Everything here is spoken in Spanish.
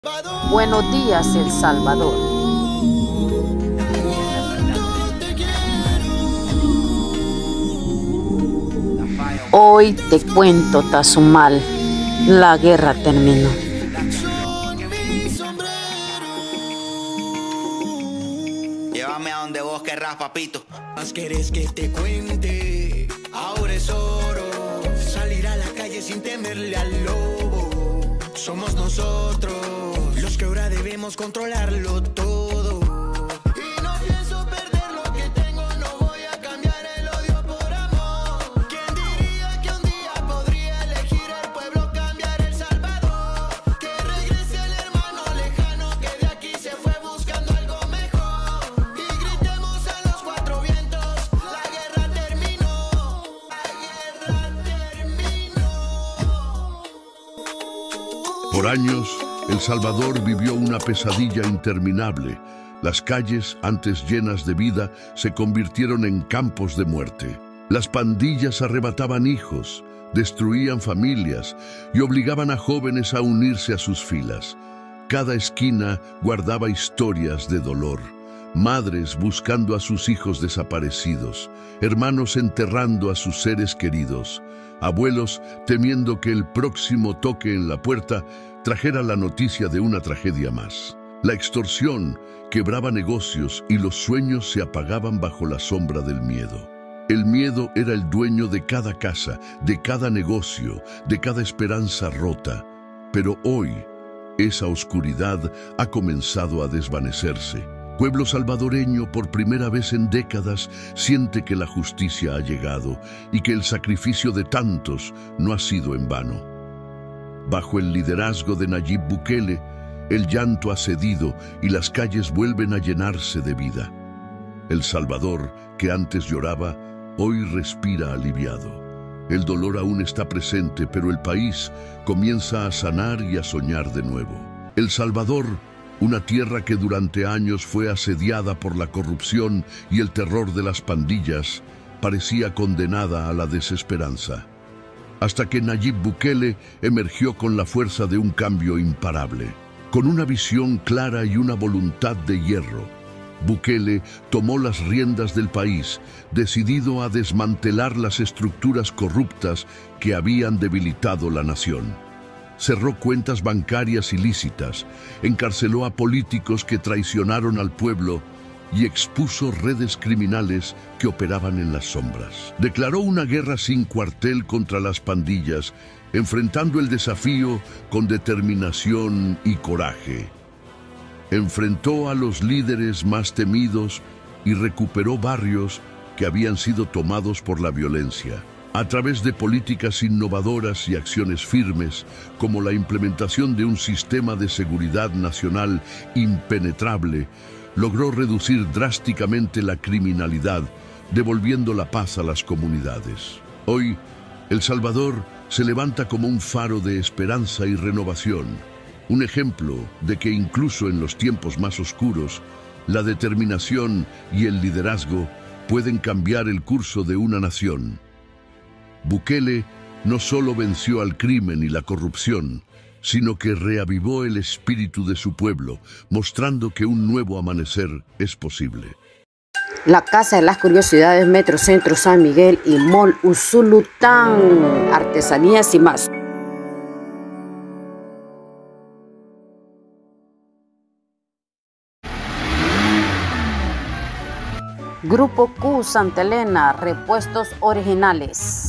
Buenos días, El Salvador. Hoy te cuento, Tazumal, la guerra terminó. Llévame a donde vos querrás, papito. Más querés que te cuente, ahora es oro. Salir a la calle sin temerle al lobo. Somos nosotros los que ahora debemos controlarlo todo. Y no pienso perder lo que tengo, no voy a cambiar el odio por amor. ¿Quién diría que un día podría elegir el pueblo cambiar El Salvador? Que regrese el hermano lejano que de aquí se fue buscando algo mejor. Y gritemos a los cuatro vientos, la guerra terminó, la guerra terminó. Por años, El Salvador vivió una pesadilla interminable. Las calles, antes llenas de vida, se convirtieron en campos de muerte. Las pandillas arrebataban hijos, destruían familias y obligaban a jóvenes a unirse a sus filas. Cada esquina guardaba historias de dolor. Madres buscando a sus hijos desaparecidos, hermanos enterrando a sus seres queridos, abuelos temiendo que el próximo toque en la puerta trajera la noticia de una tragedia más. La extorsión quebraba negocios y los sueños se apagaban bajo la sombra del miedo. El miedo era el dueño de cada casa, de cada negocio, de cada esperanza rota. Pero hoy, esa oscuridad ha comenzado a desvanecerse. Pueblo salvadoreño, por primera vez en décadas, siente que la justicia ha llegado y que el sacrificio de tantos no ha sido en vano. Bajo el liderazgo de Nayib Bukele, el llanto ha cedido y las calles vuelven a llenarse de vida. El Salvador, que antes lloraba, hoy respira aliviado. El dolor aún está presente, pero el país comienza a sanar y a soñar de nuevo. El Salvador, una tierra que durante años fue asediada por la corrupción y el terror de las pandillas, parecía condenada a la desesperanza. Hasta que Nayib Bukele emergió con la fuerza de un cambio imparable. Con una visión clara y una voluntad de hierro, Bukele tomó las riendas del país, decidido a desmantelar las estructuras corruptas que habían debilitado la nación. Cerró cuentas bancarias ilícitas, encarceló a políticos que traicionaron al pueblo y expuso redes criminales que operaban en las sombras. Declaró una guerra sin cuartel contra las pandillas, enfrentando el desafío con determinación y coraje. Enfrentó a los líderes más temidos y recuperó barrios que habían sido tomados por la violencia. A través de políticas innovadoras y acciones firmes, como la implementación de un sistema de seguridad nacional impenetrable, logró reducir drásticamente la criminalidad, devolviendo la paz a las comunidades. Hoy, El Salvador se levanta como un faro de esperanza y renovación, un ejemplo de que incluso en los tiempos más oscuros, la determinación y el liderazgo pueden cambiar el curso de una nación. Bukele no solo venció al crimen y la corrupción, sino que reavivó el espíritu de su pueblo, mostrando que un nuevo amanecer es posible. La Casa de las Curiosidades, Metrocentro San Miguel y Mall Usulután, artesanías y más. Grupo Q Santa Elena, repuestos originales.